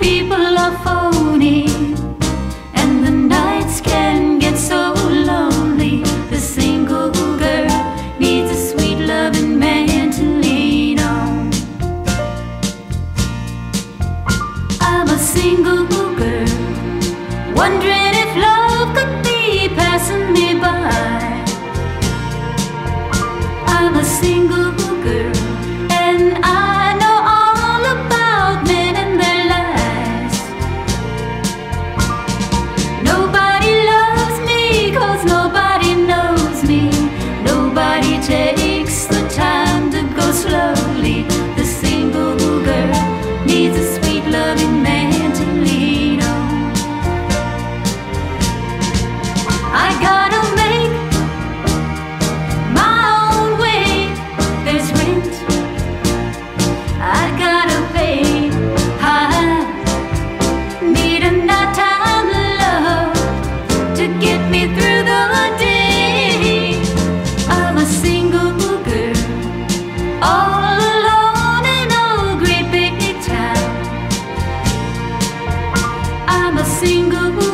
people are phony, and the nights can get so lonely. The single girl needs a sweet loving man to lean on. I'm a single girl, wondering if love could be passing me by. I'm a single girl, and I know all about men and their lies. Nobody loves me 'cause nobody knows me. Nobody takes the time to go slowly. The single girl needs a sweet loving man to lean on. I gotta make my own way. There's rent I gotta pay. I need a nighttime love to get me through the day. I'm a single girl, all alone in a great big town. I'm a single